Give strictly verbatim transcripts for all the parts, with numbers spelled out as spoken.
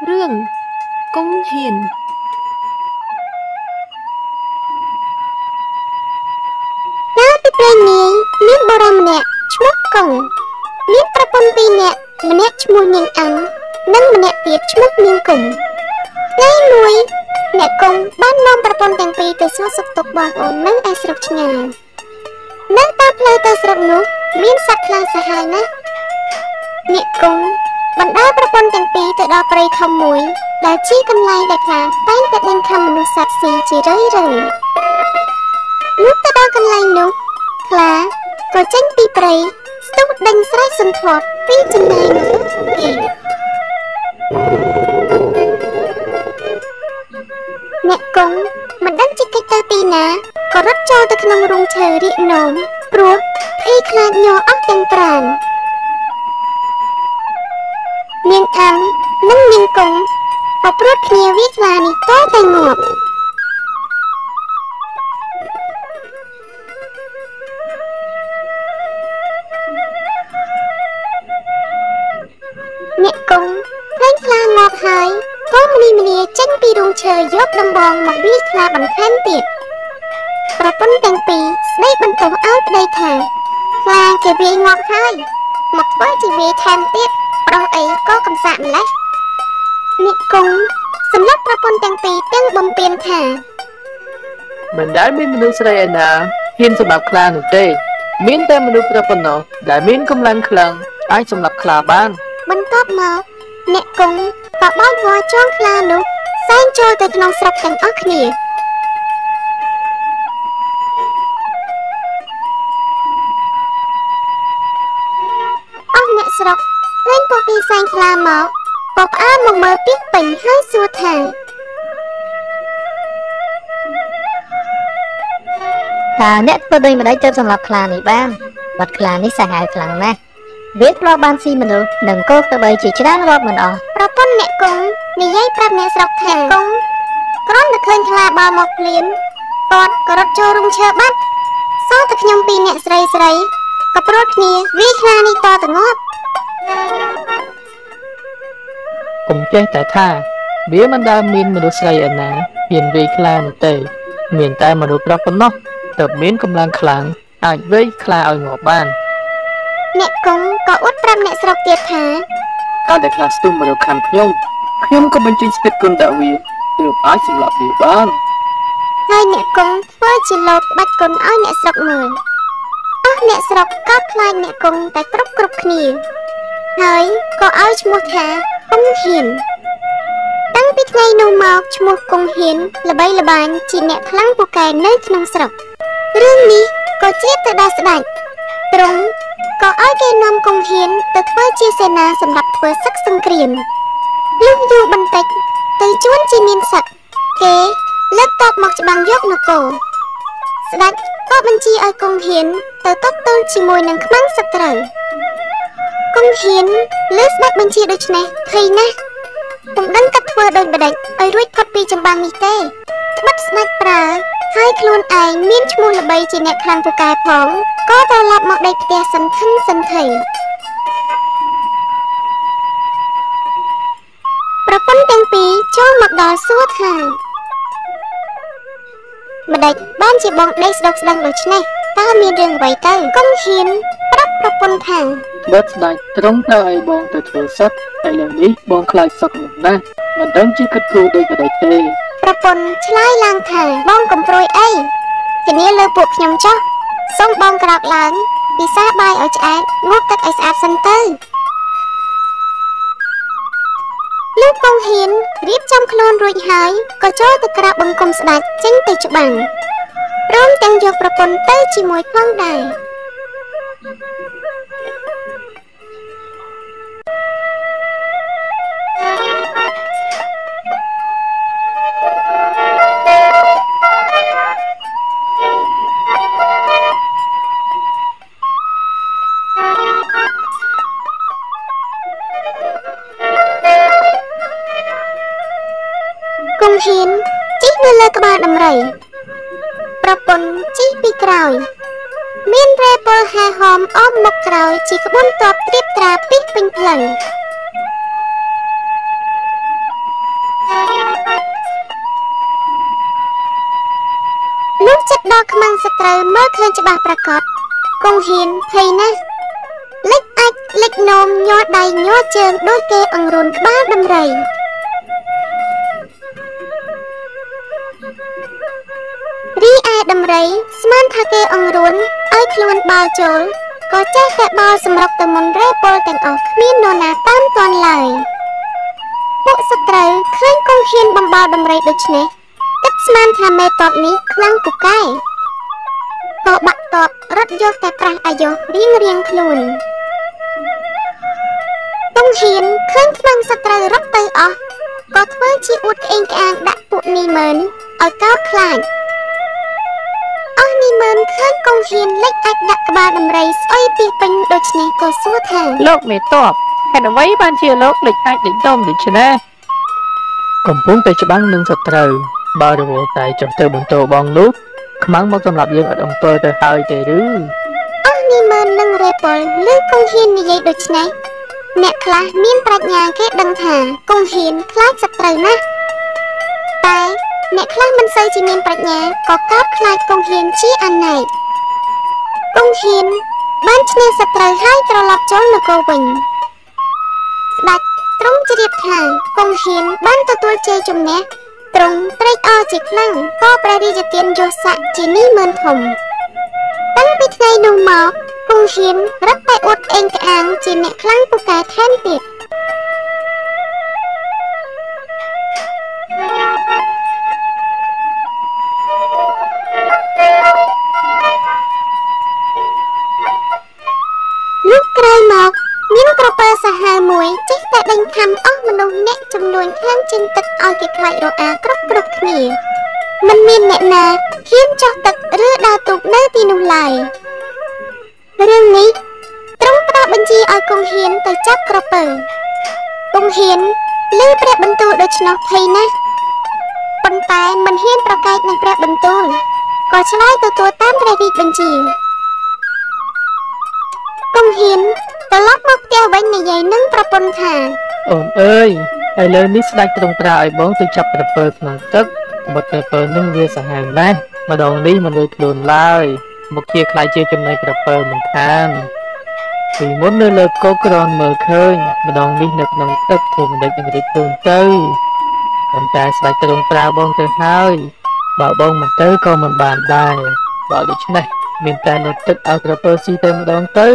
เรื่องกงเฮียนកាលពីព្រេងនាយមានបុរសម្នាក់ឈ្មោះកុងមានប្រពន្ធពីរនាក់ម្នាក់ឈ្មោះនាងអាំនិងម្នាក់ទៀតឈ្មោះនាងគុំថ្ងៃមួយអ្នកគុំបាននាំប្រពន្ធទាំងពីរទៅសួរសុខទុក្ខបងប្អូននៅឯស្រុកឆ្ងាយនៅតាមផ្លូវទៅស្រុកនោះមានសត្វខ្លាំងសាហាវណាស់អ្នកគុំបណ្ដាប្រពន្ធទាំងពីរទៅដល់ព្រៃធំមួយដែលជាកន្លែងដែលខ្លាតែងតែដេញខាំមនុស្សសត្វស៊ីជារឿយៗនោះទៅដល់កន្លែងនោះខ្លាក៏ចេញពីព្រៃស្ទុះដេញស្រែកសន្ធាប់ពីចំណែកនោះគេអ្នកកុងមិនដឹងជាកិច្ចទៅទីណាក៏រត់ចូលទៅក្នុងរូងឈើរៀកនោមព្រោះភ័យខ្លាចញ័រអស់ទាំងប្រាណនាងអាំនិងនាងកុងក៏ព្រួតគ្នាវាខ្លានេះតតែងាប់អ្នកកុងឃើញខ្លាងាប់ហើយក៏មនីមនីចេញពីរូងឈើយកដំបងមកវាយខ្លាបន្ថែមទៀតប្រពន្ធទាំងពីរស្ដីបន្ទោសឲ្យប្តីថាខ្លាគេវាយងាប់ហើយមកធ្វើជាវាយថែមទៀតប្រុសអីក៏កំសាកម្លេះអ្នកកុងសម្រាប់ប្រពន្ធទាំងពីរទាំងបំពេញថាមិនដែលមានមនុស្សស្រីឯណាហ៊ានសម្រាប់ខ្លានោះទេមានតែមនុស្សប្រុសប៉ុណ្ណោះដែលមានកម្លាំងខ្លាំងអាចសម្រាប់ខ្លាបានបន្ទាប់មកអ្នកកុងក៏បោចវល់ចងខ្លានោះសែងចូលទៅក្នុងស្រុកទាំងអស់គ្នាអស់អ្នកស្រុកឃើញពួកគេសែងខ្លាមកក៏ផ្អើលមកមើលពីពេញហើយសួរថាតើអ្នកធ្វើដូចម្ដេចទើបសម្លាប់ខ្លានេះបានបាត់ខ្លានេះសាហាវខ្លាំងណាស់វាធ្លាប់បានស៊ីមនុស្សនិងគោក្របីជាច្រើនរាប់មិនអស់ប្រពន្ធអ្នកកុងនិយាយប្រាប់អ្នកស្រុកថាកុងគ្រាន់តែឃើញខ្លាបោលមកភ្លាមគាត់ក៏រត់ចូលរូងឈើបាត់សោះតែខ្ញុំពីរអ្នកស្រីស្រីក៏ព្រួតគ្នាវាយខ្លានេះតទៅងាប់កុំចេះតែថាវាមិនដែលមានមនុស្សស្រីឯណាហ៊ានវាយខ្លានោះទេមានតែមនុស្សប្រុសប៉ុណ្ណោះទើបមានកម្លាំងខ្លាំងអាចវាយខ្លាឲ្យងាប់បានអ្នកកុងក៏អួតប្រាប់អ្នកស្រុកទៀតថាតើតែខ្លាស្ទុំមនុស្សខាងខ្ញុំខ្ញុំក៏បញ្ចេញស្ពេតគុណតាវាទើបអាចសម្លាប់វាបានហើយអ្នកកុងធ្វើជាលោកបាច់គុណឲ្យអ្នកស្រុកមើលអស់អ្នកស្រុកក៏ខ្លាចអ្នកកុងតែគ្រប់គ្រប់គ្នាហើយក៏ឲ្យឈ្មោះថាកុងហ៊ានតាំងពីថ្ងៃនោះមកឈ្មោះកុងហ៊ានល្បីល្បាញជាអ្នកខ្លាំងពូកែនៅក្នុងស្រុករឿងនេះក៏ជាទៅដល់ស្ដេចទ្រង់ក៏ឲ្យគេនាំកុងហ៊ានទៅធ្វើជាសេនាសម្រាប់ធ្វើសឹកសង្គ្រាមលុះយូរបន្តិចទៅជួនជាមានសឹកគេលើកទ័ពមកច្បាំងយកនគរស្ដេចក៏បញ្ជាឲ្យកុងហ៊ានទៅទប់ទល់ជាមួយនឹងខ្មាំងសត្រូវកុងហ៊ានលើស្ដេចបញ្ជាដូច្នេះភ័យណាស់ពុំដឹងកាត់ធ្វើដូចម្ដេចឲ្យរួចផុតពីចម្បាំងនេះទេត្បិតស្ដេចប្រើហើយខ្លួនឯងមានឈ្មោះល្បីជាអ្នកខ្លាំងពូកែផងក៏ត្រឡប់មកដេកផ្ទះសន្ធឹងសន្ធៃប្រពន្ធទាំងពីរចូលមកដល់សួរថាម្ដេចបានជាបងដេកស្ដុកស្ដឹងដូច្នេះតើមានរឿងអ្វីទៅកុំហ៊ានប្រាប់ប្រពន្ធថាបើស្ដេចទ្រង់ទៅឲ្យបងទៅធ្វើសឹកឥឡូវនេះបងខ្លាចសឹកណាស់មិនដឹងជាគិតគូរដូចម្ដេចទេប្រពន្ធឆ្លើយឡើងថាបងកំព្រួយអីធានាលើពួកខ្ញុំចុះសូមបងក្រោកឡើងពិសាបាយឲ្យឆ្អែតងូតទឹកឲ្យស្អាតសិនទៅលោកកុងហ៊ានរៀបចំខ្លួនរួចហើយក៏ចូលទៅក្រាបបង្គំស្ដេចចេញទៅច្បាំងព្រមទាំងយកប្រពន្ធទៅជាមួយផងដែរកុងហ៊ានជិះនៅលើក្បាលដំរីប្រពន្ធជិះពីក្រោយមានរ៉ែពលហែហោមអមមុខក្រោយជាក្បួនទ័ពត្រៀបត្រាពីពេញផ្លូវមើលឃើញច្បាស់ប្រកបគង់ហ៊ានភ័យណាស់លិចអាចលិចនោមញ័រដៃញ័រជើងដូចគេអង្រួនក្បាលដំរីរីឯដំរីស្មានថាគេអង្រួនឲ្យខ្លួនបាល់ចូលក៏ចេះតែបាល់សម្រុកទៅមុនរេពលទាំងអស់គ្មាននរណាតាមទាន់ឡើយពួកសត្រូវឃើញគង់ហ៊ានបំបល់ដំរីដូច្នេះគិតស្មានថាមេតបនេះខ្លាំងពូកែក៏បាក់តបរត់យកតែប្រាស់អាយុរៀងរៀងខ្លួនគង់ហ៊ានឃើញខ្មាំងសត្រូវរត់ទៅអស់ក៏ធ្វើជាអួតក្អេងក្អាងដាក់ពួកនីមើលឲ្យកោតខ្លាចអស់នីមើលឃើញគង់ហ៊ានលិចអាចដាក់ក្បាលដំរីស្អុយពីពេញដូច្នេះក៏សួរថាលោកមេតបហេតុអ្វីបានជាលោកលិចអាចលិចដុំដូច្នេះកំពុងតែច្បាំងនឹងសត្រូវបើរវល់តែចុះទៅបន្ទោបងនោះខ្មាំងមកសម្រាប់យើងអត់អំពើទៅហើយទេឬអស់នីមើលនឹងរេពលឬគង់ហ៊ាននិយាយដូច្នេះអ្នកខ្លះមានប្រាជ្ញាគេដឹងថាគង់ហ៊ានខ្លាចសត្រូវណាស់តែអ្នកខ្លះមិនសូវជាមានប្រាជ្ញាក៏កោតខ្លាចគង់ហ៊ានជាអនេកគង់ហ៊ានបានឈ្នះសត្រូវហើយត្រឡប់ចូលនគរវិញស្ដេចទ្រង់ជ្រាបថាគង់ហ៊ានបានទទួលជ័យជំនះទ្រង់ត្រេកអរជាខ្លាំងក៏ព្រះរាជទានយសស័ក្តិជានីមើលធំតាំងពីថ្ងៃនោះមកគង់ហ៊ានរត់តែអួតក្អេងក្អាងជាអ្នកខ្លាំងពូកែថែមទៀតលុះក្រោយមកមានក្រពើសាហាវមួយចេះតែដេញខំអស់មនុស្សអ្នកចំនួនខាងចេញទឹកឲ្យគេខ្លាចរអាគ្រប់គ្រប់គ្នាមិនមានអ្នកណាហ៊ានចោះទឹកឬដើរទូកនៅទីនោះឡើយរឿងនេះទ្រង់ផ្ដល់បញ្ជាឲ្យគង់ហ៊ានទៅចាប់ក្រពើគង់ហ៊ានឮព្រះបន្ទូលដូច្នោះភ័យណាស់ប៉ុន្តែមិនហ៊ានប្រកែកនឹងព្រះបន្ទូលក៏ឆ្លើយទទួលតាមព្រះរាជបញ្ជាគង់ហ៊ានត្រឡប់មកផ្ទះវិញនិយាយនឹងប្រពន្ធថាអូនអើយឥឡូវនេះស្ដេចទ្រង់ប្រើឲ្យបងទៅចាប់ក្រពើក្នុងទឹកបុត្រក្រពើនឹងវាសាហាវណាស់ម្ដងនេះមិនរួចខ្លួនឡើយមកជាខ្លាចជាចំណែកក្រពើមិនខានពីមុននៅលើគោកក្រនមើលឃើញម្ដងនេះនៅក្នុងទឹកធំមិនដេចនឹងរួចខ្លួនទៅប៉ុន្តែស្ដេចទ្រង់ប្រើបងទៅហើយបើបងមិនទៅក៏មិនបានដែរបើដូច្នេះមានតែនៅទឹកឲ្យក្រពើស៊ីតែម្ដងទៅ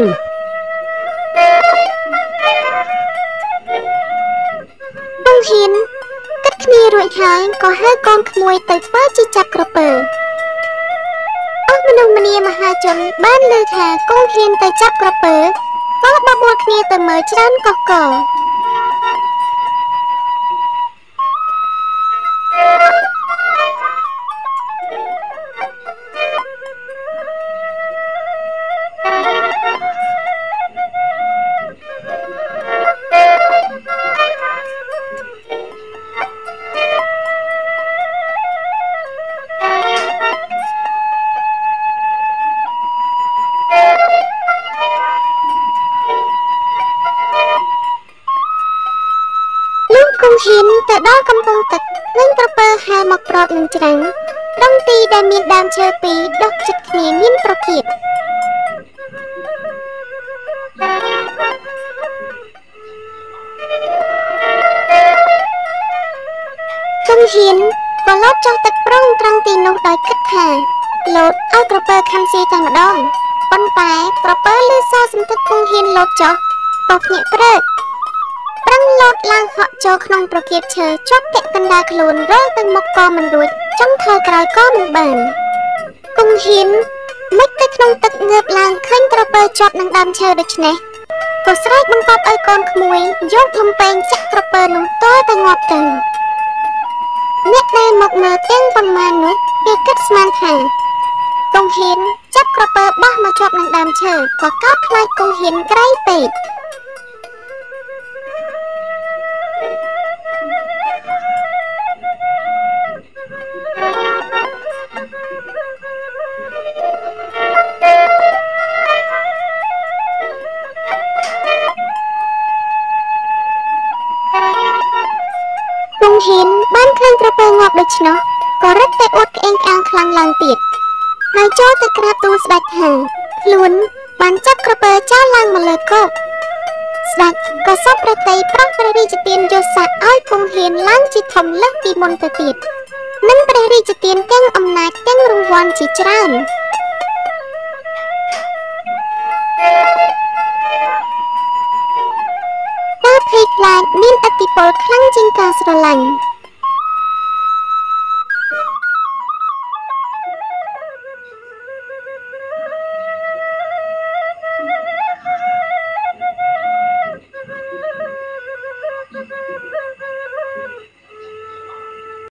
បងហ៊ានគិតគ្នារួចហើយក៏ហៅកូនក្មួយទៅធ្វើជាចាប់ក្រពើអស់មនុស្សម្នាមហាជនបានឮថាកូនហ៊ានទៅចាប់ក្រពើក៏បបួលគ្នាទៅមើលច្រើនកកកហ៊ានទៅដល់កំពង់ទឹកឃើញក្រពើហែមកប្រត់នឹងច្រាំងត្រង់ទីដែលមានដើមឈើពីរដុះជិតគ្នាមានប្រភេទគង់ហ៊ានក៏លោតចុះទឹកប្រងត្រង់ទីនោះដោយគិតថាលោតឲ្យក្រពើខំស៊ីតែម្ដងប៉ុន្តែក្រពើលឺសារសន្ធឹកគង់ហ៊ានលោតចុះក៏ភ្ញាក់ព្រឹកប្រឹងលោតឡើងហក់ចូលក្នុងប្រគាបឈើជាប់ពាក់កណ្ដាលខ្លួនរលទៅមុខក៏មិនរួចចង់ថយក្រោយក៏មិនបានគង់ហ៊ានមុជទៅក្នុងទឹកងើបឡើងឃើញក្រពើជាប់នឹងដើមឈើដូច្នេះក៏ស្រែកបង្គាប់ឲ្យកូនក្មួយយកលំពែងចាក់ក្រពើនោះតើទៅងាប់ទៅអ្នកដែលមកមើលទាំងប៉ុន្មាននោះគេគិតស្មានថាគង់ហ៊ានចាប់ក្រពើបោះមកជាប់នឹងដើមឈើក៏កោតខ្លាចគង់ហ៊ានក្រៃពេកគង់ហ៊ានបានឃើញក្រពើងាប់ដូច្នោះក៏រឹតតែអួតក្អេងក្អាងខ្លាំងឡើងទៀតហើយចូលទៅក្រាបទូលស្ដេចថាខ្លួនបានចាប់ក្រពើចោលឡើងមកលើគោកស្ដេចក៏សពព្រះតីប្រោសព្រះរាជទានយសស័ក្តិឲ្យគង់ហ៊ានឡើងជាធំលើសពីមុនទៅទៀតនិងព្រះរាជទានទាំងអំណាចទាំងរង្វាន់ជាច្រើនការភ័យខ្លាចមានឥទ្ធិពលខ្លាំងជាងការស្រឡាញ់